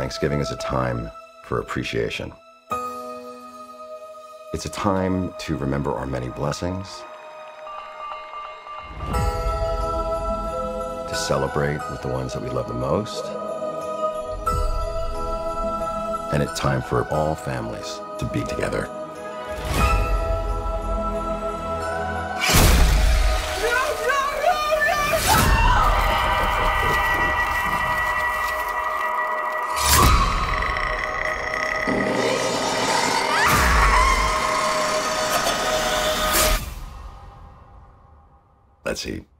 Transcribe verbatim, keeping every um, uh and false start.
Thanksgiving is a time for appreciation. It's a time to remember our many blessings, to celebrate with the ones that we love the most, and it's time for all families to be together. Let's eat.